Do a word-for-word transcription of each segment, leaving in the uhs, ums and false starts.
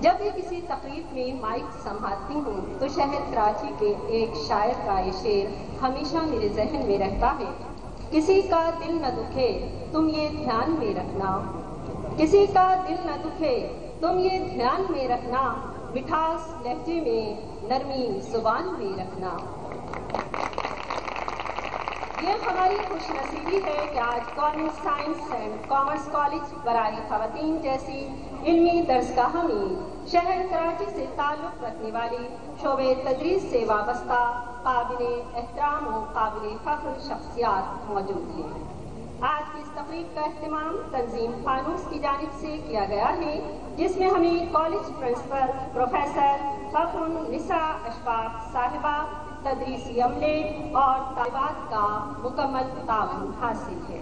جب بھی کسی تقریب میں مائک سنبھالتی ہوں تو شہر کراچی کے ایک شاعر کا یہ شعر ہمیشہ میرے ذہن میں رہتا ہے. کسی کا دل نہ دکھے تم یہ دھیان میں رکھنا، کسی کا دل نہ دکھے تم یہ دھیان میں رکھنا، مٹھاس لہجے میں نرمی زبان میں رکھنا. یہ ہماری خوش نصیبی ہے کہ آج government science and commerce college برائے خواتین جیسی علمی درسگاہ میں شہر کراچی سے تعلق رکھنے والی شعبے تدریس سے وابستہ قابل احترام و قابل فخر شخصیات موجود ہیں. آج کی اس تقریب کا اہتمام تنظیم فانوس کی جانب سے کیا گیا ہے، جس میں ہمیں کالج پرنسپل پروفیسر فخر النساء اشفاق صاحبہ، تدریسی عملے اور طالبات کا مکمل تعاون حاصل ہے.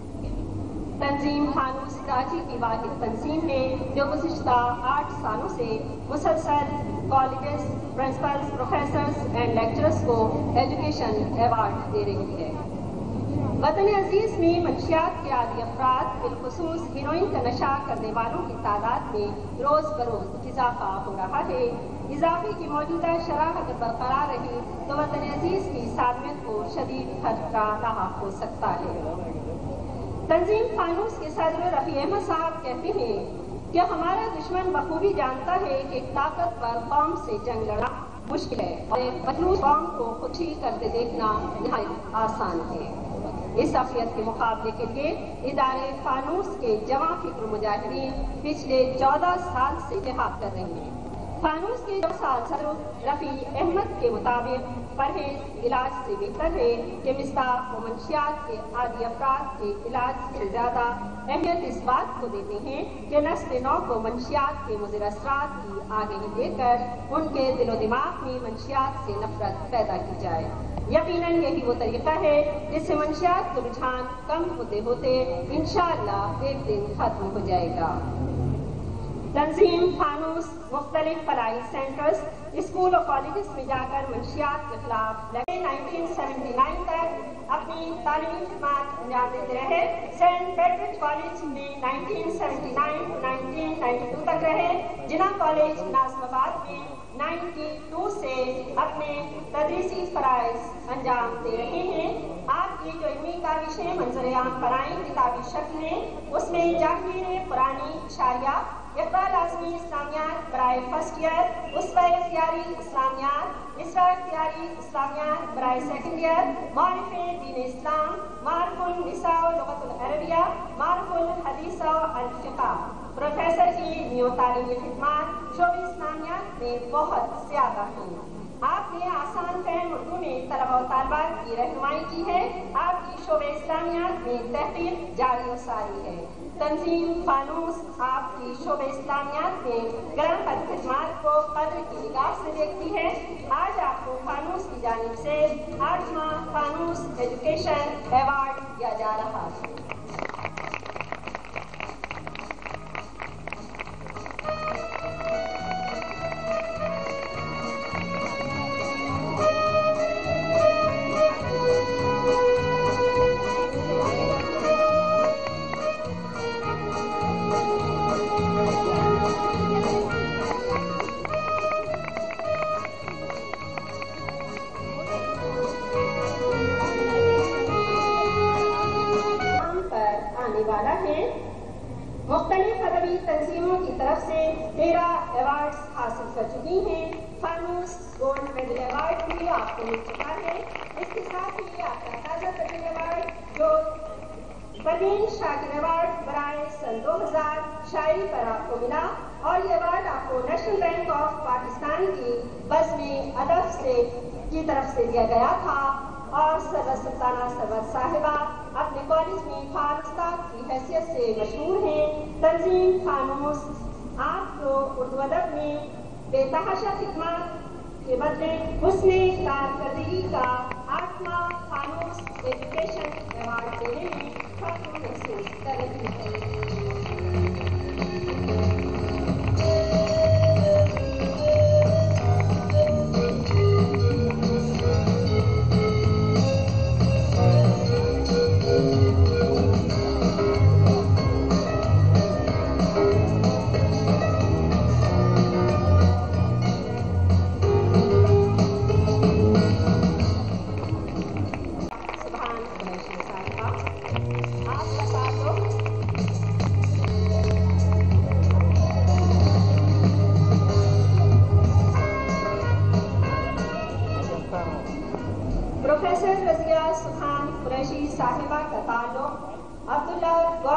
تنظیم فانوس کراچی کی واحد تنظیم ہے جو گزشتہ آٹھ سالوں سے مسلسل colleges, principals, professors and lecturers کو ایجوکیشن ایوارڈ دے رہی ہے. وطن عزیز میں منشیات کے عادی افراد بالخصوص ہیروئن کا نشہ کرنے والوں کی تعداد میں روز بروز اضافہ ہو رہا ہے. اضافے کی موجودہ شرح اگر برقرار رہی تو وطن عزیز کی سالمیت کو شدید خطرہ لاحق ہو سکتا ہے. تنظیم فانوس کے صدر رفیع احمد صاحب کہتے ہیں کہ ہمارا دشمن بخوبی جانتا ہے کہ ایک طاقتور قوم سے جنگ لڑنا مشکل ہے اور ایک مجروح قوم کو خودکشی کرتے دیکھنا نہایت آسان ہے. اس افریت کے مقابلے کے لیے ادارے فانوس کے جواں فکر مجاہدین پچھلے چودہ سال سے جہاد کر رہے ہیں. فانوس کے جو سال صدر رفیع احمد کے مطابق پرہیز علاج سے بہتر ہے کہ مصداق و منشیات کے عادی افراد کے علاج سے زیادہ اہمیت اس بات کو دیتے ہیں کہ نسل نو کو منشیات کے مضر اثرات کی آگہی دے کر ان کے دل و دماغ میں منشیات سے نفرت پیدا کی جائے. یقیناً یہی وہ طریقہ ہے جس سے منشیات کا رجحان کم ہوتے ہوتے انشاءاللہ ایک دن ختم ہو جائے گا. تنظیم فانوس مختلف فلاحی سینٹرز، اسکول اور کالجز میں جا کر منشیات کے خلاف انیس سو ستہتر تک اپنی تعلیمی خدمات انجام دیتے رہے. سینٹ پیٹرز کالج میں انیس سو ستہتر انیس سو بانوے تک رہے. جناح کالج ناصر آباد میں بانوے سے اپنے تدریسی فرائض انجام دے رہے ہیں. آپ کی جو علمی کاوش ہے منظر عام فرائض کتابی شکل میں، اس میں جہانگیر قرآنی اشاریہ، اقرا لازمی اسلامیات برائے فرسٹ ایئر، اسوہ اختیاری اسلامیات، اسرا اختیاری اسلامیات برائے سیکنڈ ایئر، معرف دین اسلام، معرف النساء و لغت العربیہ، معرف الحدیث و الفقہ. پروفیسر کی نیو تعلیمی خدمات شعبہ اسلامیات میں بہت زیادہ ہیں. آپ نے آسان فہم اردو میں طلبہ و طالبات کی رہنمائی کی ہے. آپ کی شعبہ اسلامیات میں تحقیق جاری و ساری ہے. تنظیم فانوس آپ کی شعبہ اسلامیات میں گرم قدر خدمات کو قدر کی نگاہ سے دیکھتی ہے. آج آپ کو فانوس کی جانب سے آٹھواں فانوس ایجوکیشن ایوارڈ دیا جا رہا ہے. مختلف ادبی تنظیموں کی طرف سے تیرہ ایوارڈز حاصل کر چکی ہیں. فانوس گولڈ میڈل ایوارڈ بھی آپ کو مل چکا ہے. اس کے ساتھ ہی آپ کا تازہ ترین ایوارڈ جو پروین شاکر ایوارڈ برائے سن دو ہزار شاعری پر آپ کو ملا، اور یہ ایوارڈ آپ کو نیشنل بینک آف پاکستان کی بزم ادب سے کی طرف سے دیا گیا تھا. اور سرور سلطانہ سرور صاحبہ اپنے کالج میں فعال استاد کی حیثیت سے مشہور ہیں. تنظیم فانوس آپ کو اردو ادب میں بے تحاشا خدمات کے بدلے حسن کارکردگی کا آٹھواں فانوس ایجوکیشن ایوارڈ دینے میں فخر محسوس کر رہی ہے.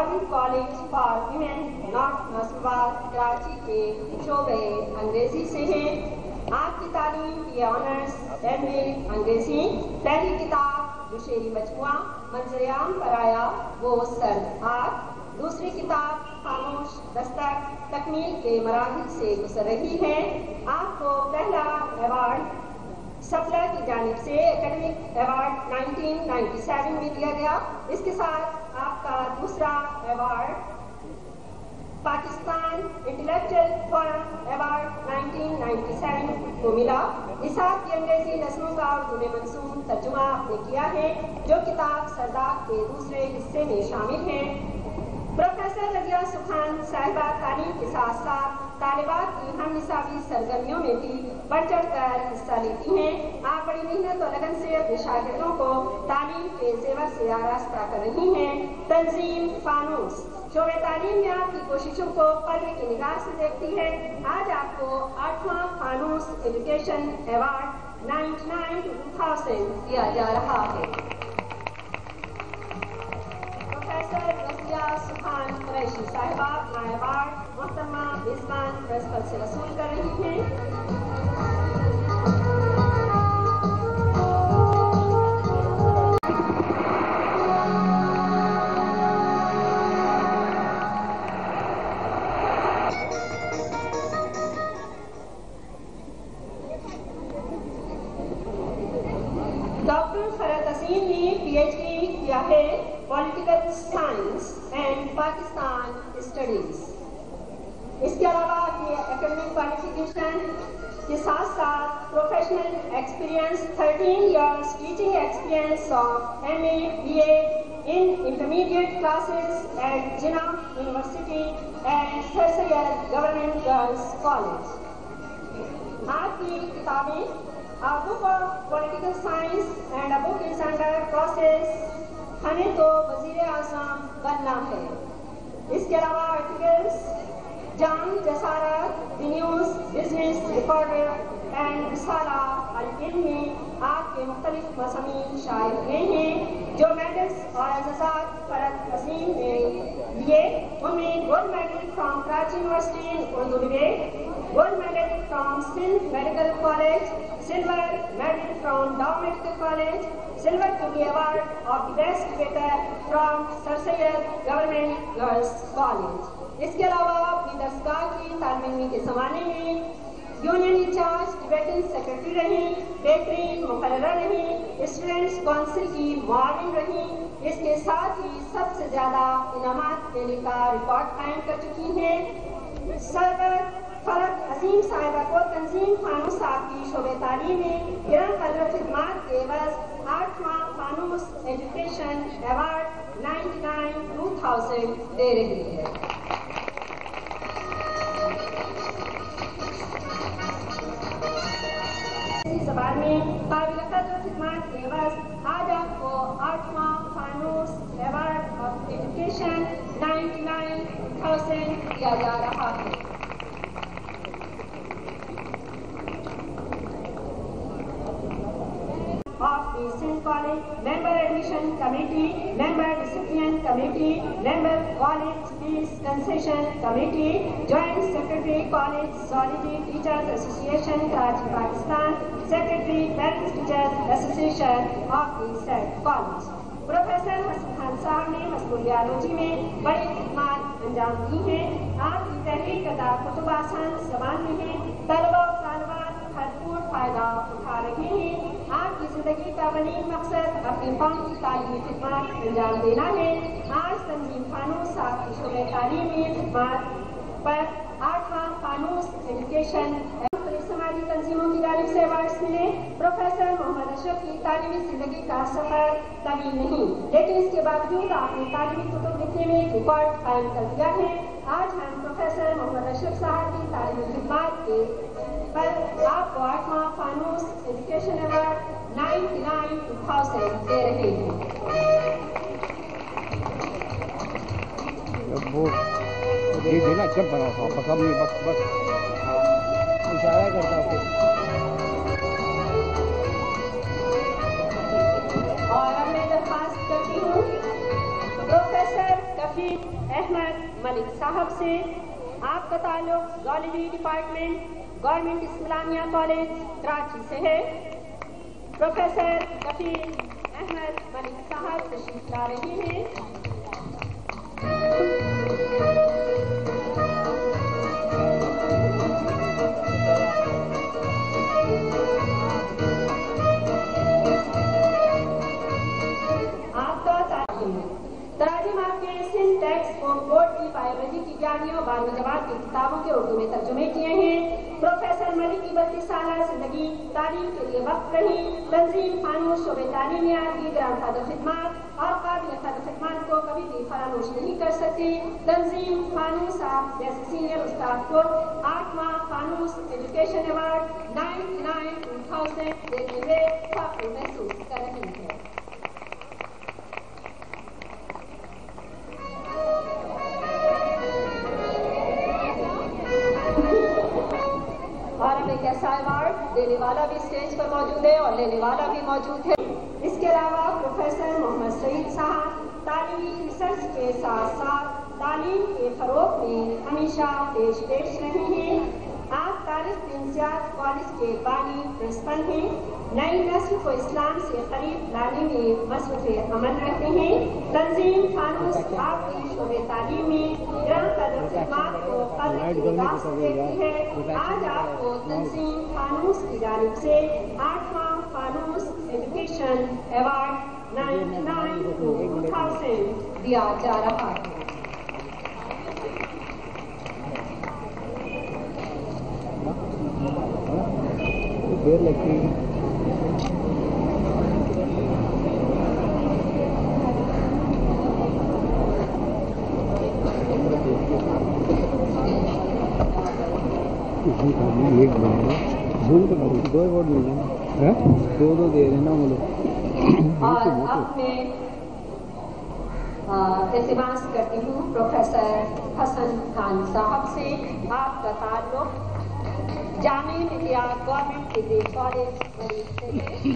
Government college for women north Nazimabad Karachi के शोबे अंग्रेजी से हैं। आपकी तालीम की ऑनर्स एम ए अंग्रेजी। पहली किताब जो शेरी मजमुआ मंजर आम पर आया वो सर्द आग। दूसरी किताब खामोश दस्तक तकमील के मराहिल से गुजर रही है। आपको पहला अवार्ड सफला की जानिब से academic award nineteen ninety seven में दिया गया। इसके साथ आपका दूसरा अवार्ड Pakistan intellectual forum award nineteen ninety seven को मिला। निसाब की अंग्रेजी नस्लों का उर्दू में मंसूब तर्जुमा आपने किया है, जो किताब सरदार के दूसरे हिस्से में शामिल है। प्रोफेसर रजिया सुखान साहिबा तालीम के साथ साथ तालिबात की हम निसाबी सरगर्मियों में भी बढ़ चढ़ कर हिस्सा लेती हैं। आप बड़ी मेहनत और लगन से अपने शागिर्दों को तालीम के जेवर से आरास्ता कर रही हैं। तंजीम फानूस शोबे तालीम में आपकी कोशिशों को पर्दे की निगाह से देखती है। आज आपको आठवां Fanoos education award ninety nine to two thousand दिया जा रहा है। प्रोफेसर रजिया सुखान कुरैशी साहिबा अपना अवार्ड मोहतरमा मेजबान प्रिंसिपल से वसूल कर रही हैं। डॉक्टर फरहत असीम ने पीएचडी किया है political science and Pakistan studies. इसके अलावा ये एकेडमिक क्वालिफिकेशन के साथ साथ professional experience thirteen years teaching experience of M A B A in intermediate classes at Jinnah university and sir Syed government girls college. आपकी किताबें A book of political science and a book is under process। हमें तो वजीर आज़म बनना है। इसके अलावा articles जाम Jasarat the news business recorder and रिसाला अल इल्म में आपके मुख्तलिफ मज़ामीन शाये हुए हैं। जो मेडल्स और एजाज़ात फरहत असीम ने लिए उनमें gold medal from Karachi university in Urdu debate, gold medal from Sindh medical college, silver medal from Dow Medical College, silver Jubilee Award of the Best Debater from Sir Syed Government Girls College। इसके अलावा अपनी दरसगाह की तालीमी के ज़माने में यूनियन इंचार्ज डिबेटिंग सेक्रेटरी रही, बेहतरीन मुकर्ररा रही, स्टूडेंट्स काउंसिल की मुआविन रही। इसके साथ ही सबसे ज़्यादा इनामात देने का रिकॉर्ड कायम कर चुकी हैं। सरवर फरहत असीम साहिबा को तंजीम फानूस साहब की शोबे तालीम में गिरन कदर खिदमात के एवज आठवां Fanoos education award ninety nine two thousand दे रही है। इसी जबान में काबिल कदर खिदमात के एवज आज आपको आठवां Fanoos award of education ninety nine two thousand दिया जा रहा है। of the Sindh College, Member Admission Committee, Member Discipline Committee, Member College Fees Concession Committee, Joint Secretary College Zoology Teachers Association Karachi, Pakistan, Secretary Parents Teachers Association of the said college। Professor Hasan Khan साहब ने मशगूल biology में बड़ी खिदमत अंजाम दी हैं। आपकी तहरीर करदा कुतुब आसान ज़बान में है। तलबा और तालिबात भरपूर फायदा उठा रहे हैं। आपकी जिंदगी का बनीन मकसद अपनी कौम की तालीमी खिदमत अंजाम देना है। आज तंजीम फानूस साहब की शोबे तालीम में खिदमत पर आठवां फानूस एजुकेशन समाजी तंजीमों की जानिब से अवार्ड्स मिले। प्रोफेसर मोहम्मद अशरफ की तालीमी जिंदगी का सफर तवील नहीं, लेकिन इसके बावजूद आपने तालीमी कुतुब लिखने में एक रिकॉर्ड कायम कर दिया है। आज हम प्रोफेसर मोहम्मद अशरफ साहब की तालीमी खिदमत के पर आपको आठवां Fanoos education award ninety nine two thousand दे रहे हैं। ये देना जब बना था बस अब नहीं बस बस इशारा करता हूँ। और अब मैं दरख्वास्त करती हूँ प्रोफेसर कफील रशीद अहमद मलिक साहब से। आपका ताल्लुक zoology department government Islamia college Karachi से है। प्रोफेसर कफील अहमद मलिक साहब तशरीफ ला रहे हैं। तराजिम आपके सिंध टेक्स्ट और बोर्ड की बायोलॉजी की ज्ञानियों बारहवीं जमात की किताबों के उर्दू में तर्जुमे किए हैं। प्रोफेसर मलिक की बत्तीस साल जिंदगी तालीम के लिए वक्त रही। तंजीम फानूस शोबे तालीमियात की ग्राम कदर खिदमत और काबिल कदर खिदमत को कभी भी फरामोश नहीं कर सकती। तंजीम फानूस साहब जैसे सीनियर उस्ताद को आठवां Fanoos education award ninety nine two thousand देते हुए फख्र महसूस कर रही है। और एक ऐसा अवार्ड देने वाला भी स्टेज पर मौजूद है और लेने वाला भी मौजूद है। इसके अलावा प्रोफेसर मोहम्मद सईद साहब तालीमी रिसर्च के साथ साथ तालीम के फरोग में हमेशा पेश पेश रहे हैं। आप तारिक इंसियात कॉलेज के बानी प्रिंसिपल हैं। नई नस्ल को इस्लाम से करीब लाने में मसरूफ़ अमल रहते हैं। तंजीम फानूस आपकी शोबे तालीम में ग्राम कदर खिदमत को कदर से देखती है। आज आपको तंजीम फानूस की जानिब से आठवां Fanoos education award ninety nine two thousand दिया जा रहा है। देर लगती है। एक जूम तो दो अवार्ड मिल रहे हैं, दो दो दे रहे ना वो लोग। और अब मैं इल्तिमास करती हूँ प्रोफेसर हसन खान साहब से। आपका ताल्लुक Jamia Millia government degree college से है।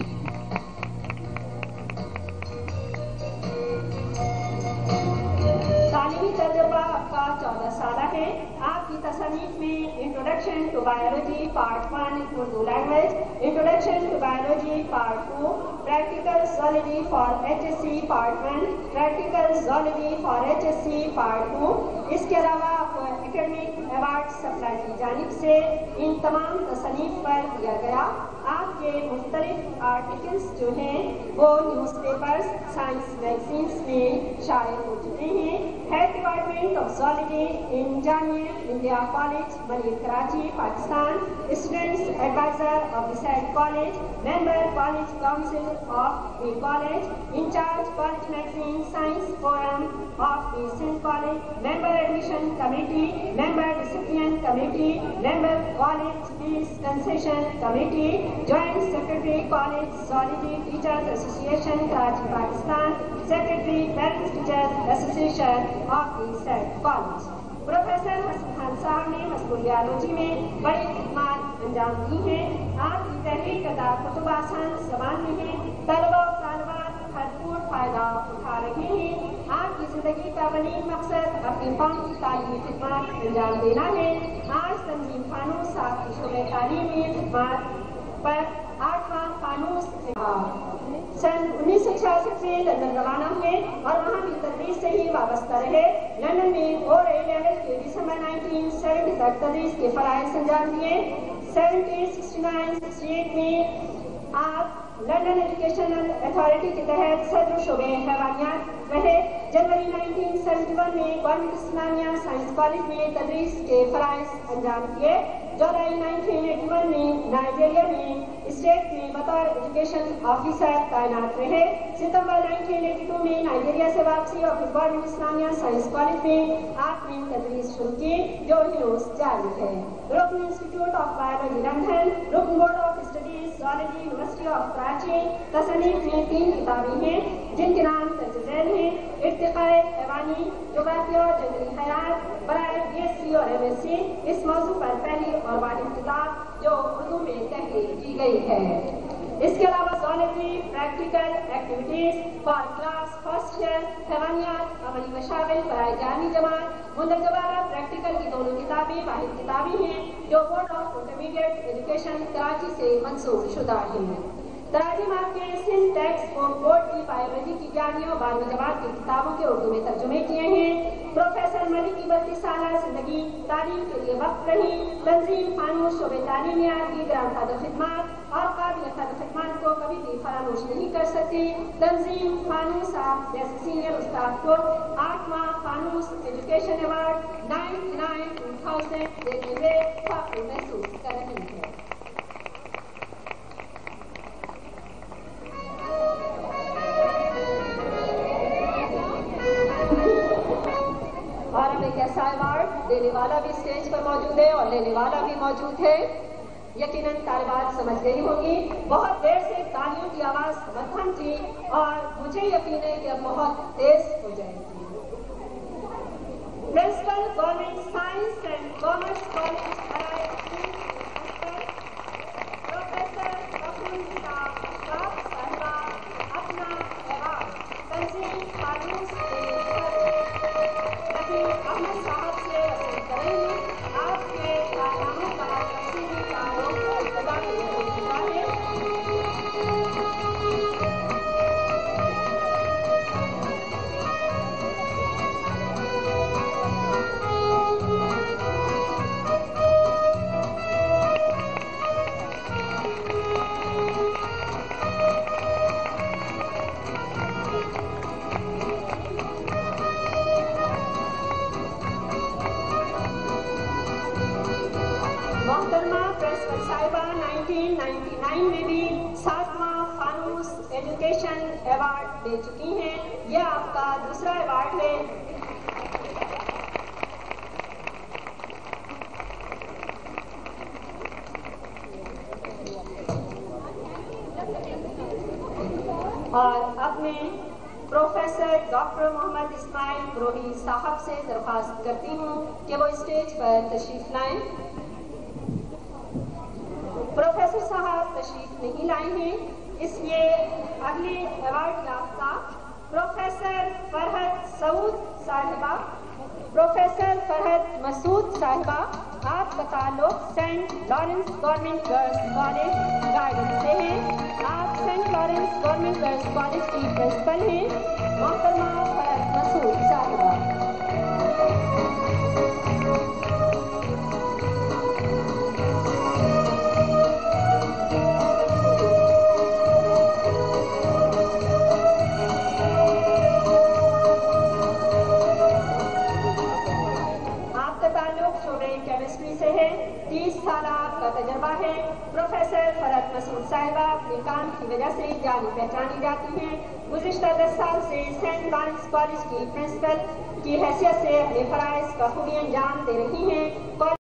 तालीमी तजुर्बा आपका चौदह साल है। आपकी तसनीफ में introduction to biology part one Urdu language, introduction to biology part two, practical zoology for H S C part one, practical zoology for H S C part two. इसके अलावा आपको एकेडमिक अवार्ड सप्लाई की जानिब से इन तमाम तसनीफ पर दिया गया। आपके मुख्तलिफ आर्टिकल्स जो हैं वो न्यूज़पेपर्स साइंस मैगजीन्स में शाये हो चुके हैं। Head department of zoology in Jamia Millia college Malik Karachi Pakistan, students advisor of the said college, member college council of the college, incharge college magazine science forum of the Sindh college, member admission committee, member discipline committee, member college fees concession committee, joint secretary college zoology teachers association Karachi Pakistan, secretary parents teachers association of the said college. Professor Hasan Khan साहब ने मज़कूर biology में बड़ी खिदमत अंजाम दी हैं। आपकी तहरीर करदा कुतुब आसान ज़बान में है। तलबा और तालिबात भरपूर फ़ायदा उठा रहे हैं। आपकी ज़िंदगी का बनी मकसद अपनी कौम की तालीमी खिदमत अंजाम देना है। आज तंजीम फानूस साहब की शोबे तालीमी खिदमत पर आठवां फानूस सन उन्नीस सौ छियासठ से लंदन रवाना हुए और वहाँ भी तदरीस से ही वाबस्ता रहे। लंदन में और ए लेवल के दिसंबर उन्नीस सौ सत्तर तक तदरीस के फराइज़ अंजाम दिए। सत्रह सौ उनहत्तर अड़सठ में आप लंदन एजुकेशनल अथॉरिटी के तहत सदर शोबे हैवानियात रहे। जनवरी उन्नीस सौ इकहत्तर में गवर्नमेंट इस्लामिया साइंस कॉलेज में तदरीस के फराइज़ अंजाम दिए। जुलाई उन्नीस सौ इक्यासी में नाइजीरिया में स्टेट में बतौर एजुकेशन ऑफिसर तैनात रहे। सितंबर उन्नीस सौ बयासी में नाइजीरिया से वापसी और फिर गवर्नमेंट इस्लामिया साइंस कॉलेज में आपने तदरीस शुरू की जो हिनोस जारी है। रुकन इंस्टीट्यूट ऑफ बायोलॉजी लंदन, रुकन board of studies zoology university of Karachi. तसनीफ में तीन किताबें हैं जिनके नाम तर्जुज़ैल हैं। इर्तिक़ाए हैवानी, जोग्राफिया और जंगली हयात बराए बी एस सी और एम एस सी। इस मौजू पर पहली और वाहिद किताब जो उर्दू में तहरीर की गई है। اس کے علاوہ zoology practical activities for class first year حیوانیات عملی مشاغل برائے جانی جماعت مندرجہ پریکٹیکل کی دونوں کتابیں واحد کتابیں ہیں جو board of intermediate education Karachi سے منسوخ شدہ ہیں۔ تراجم آپ کے سندھ ٹیکسٹ بورڈ کی بایولوجی کی جانیوں بارہویں جماعت کی کتابوں کے اردو میں ترجمے کیے ہیں۔ پروفیسر ملک کی بتیس سالہ زندگی تعلیم کے لیے وقف رہی، تنظیم فانوس شعبے تعلیمیات کی گران قدر خدمات اور قابل قدر خدمات کو کبھی بھی فراموش نہیں کر سکتی۔ تنظیم فانوس آپ جیسے سینئر استاد کو آٹھواں Fanoos education award ninety nine two thousand دیتے ہوئے فخر محسوس کر رہی ہے۔ اور اب ایک ایسا ایوارڈ دینے والا بھی اسٹیج پر موجود ہے اور لینے والا بھی موجود ہے۔ یقیناً طالبات سمجھ گئی ہوں گی، بہت دیر سے تالیوں کی آواز مدھم تھی اور مجھے یقین ہے کہ اب بہت تیز ہو جائے گی۔ Principal government science and commerce college professor Ashraf sahiba اپنا ایوارڈ تنظیم فانوس کے احمد صاحب سے وصول کریں گے۔ آپ کے کارناموں کا تفصیلی تعارف ابتدا کے ہوتا ہے۔ محترمہ پرنسپل صاحبہ نائنٹین نائنٹی نائن میں بھی ساتواں فانوس ایجوکیشن ایوارڈ دے چکی ہیں۔ یہ آپ کا دوسرا ایوارڈ ہے۔ اور اب میں پروفیسر ڈاکٹر محمد اسماعیل بروہی صاحب سے درخواست کرتی ہوں کہ وہ اسٹیج پر تشریف لائیں۔ پروفیسر صاحب تشریف نہیں لائے ہیں، اس لیے اگلے ایوارڈ یافتہ پروفیسر فرحت سعود صاحبہ پروفیسر فرحت مسعود صاحبہ آپ کا تعلق Saint Lawrence government girls college guidance سے ہے۔ آپ Saint Lawrence government girls college کی پرنسپل ہیں۔ محترمہ فرحت مسعود صاحبہ۔ کیمسٹری سے ہے، تیس سالہ آپ کا تجربہ ہے۔ پروفیسر فرحت مسعود صاحبہ اپنے کام کی وجہ سے جانی پہچانی جاتی ہیں۔ گزشتہ دس سال سے سینٹ لارنس کالج کی پرنسپل کی حیثیت سے اپنے فرائض کا خوبی انجام دے رہی ہیں۔